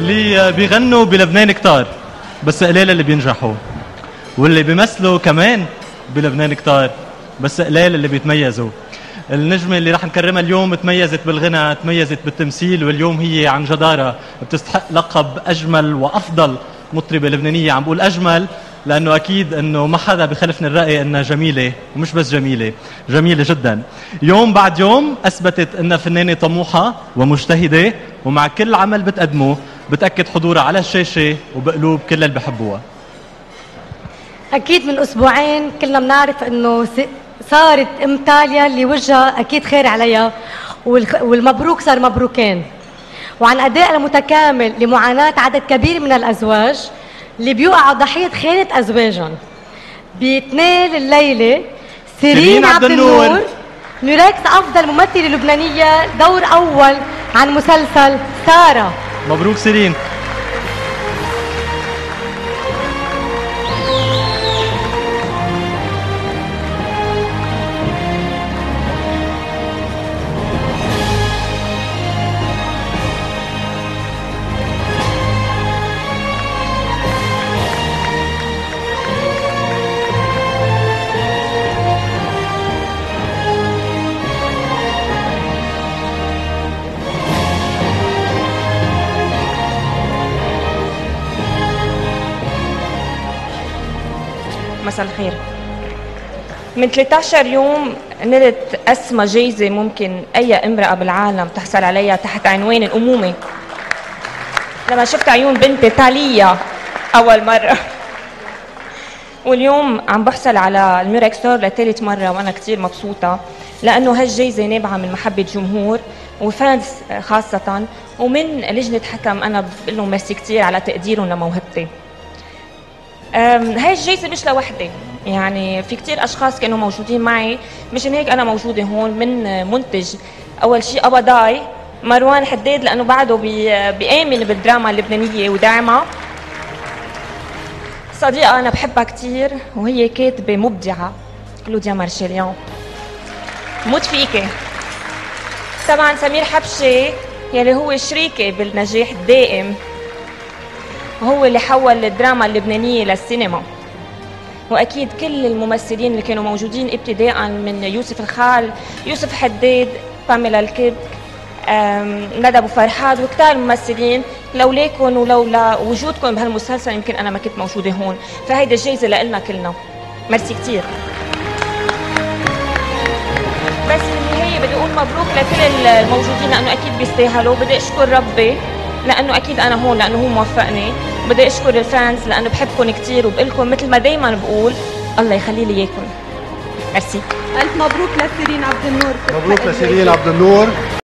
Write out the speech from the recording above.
اللي بيغنوا بلبنان كتار بس قليل اللي بينجحوا، واللي بيمثلوا كمان بلبنان كتار بس قليل اللي بيتميزوا. النجمة اللي راح نكرمها اليوم تميزت بالغنى، تميزت بالتمثيل، واليوم هي عن جدارة بتستحق لقب أجمل وأفضل مطربة لبنانية. عم بقول أجمل لأنه أكيد أنه ما حدا بخلفني الرأي أنها جميلة، ومش بس جميلة، جميلة جدا. يوم بعد يوم أثبتت أنها فنانة طموحة ومجتهدة، ومع كل عمل بتقدمه بتأكد حضورها على الشاشة وبقلوب كل اللي بحبوها. أكيد من أسبوعين كلنا بنعرف أنه صارت أم تاليا اللي وجهها أكيد خير عليها، والمبروك صار مبروكين. وعن أداء المتكامل لمعاناة عدد كبير من الأزواج اللي بيوقعوا ضحية خيانة أزواجهم، بيتنال الليلة سيرين عبد النور نيركس أفضل ممثلة لبنانية دور أول عن مسلسل سارة. مبروك سيرين. مساء الخير. من 13 يوم نلت أسمى جايزة ممكن أي امرأة بالعالم تحصل عليها تحت عنوان الأمومة. لما شفت عيون بنتي تاليا أول مرة، واليوم عم بحصل على الميركسور لثالث مرة، وأنا كتير مبسوطة لأنه هالجايزة نابعة من محبة جمهور وفانز خاصة، ومن لجنة حكم أنا بقول لهم ميرسي كتير على تقديرهم لموهبتي. هاي الجايزة مش لوحدي، يعني في كتير أشخاص كانوا موجودين معي، مشان هيك أنا موجودة هون. من منتج أول شيء قبضاي مروان حداد لأنه بعده بيآمن بالدراما اللبنانية وداعمها. صديقة أنا بحبها كتير وهي كاتبة مبدعة كلوديا مارشليان، موت فيكي. طبعا سمير حبشي يلي هو شريكي بالنجاح الدائم، هو اللي حول الدراما اللبنانية للسينما. وأكيد كل الممثلين اللي كانوا موجودين ابتداء من يوسف الخال، يوسف حداد، باميلا الكب، ندى أبو فرحاد، وكتار ممثلين. لولاكم ولولا وجودكم بهالمسلسل يمكن أنا ما كنت موجودة هون. فهيدا الجايزة لإلنا كلنا، ميرسي كتير. بس بالنهاية بدي أقول مبروك لكل الموجودين لأنه أكيد بيستاهلوا. بدي أشكر ربي لأنه أكيد أنا هون لأنه هو موفقني. بدي أشكر الفانز لأنه بحبكم كتير وبقلكم مثل ما دايما بقول الله يخلي لي إياكم. ميرسي. ألف مبروك لسيرين عبد النور. مبروك لسيرين عبد النور.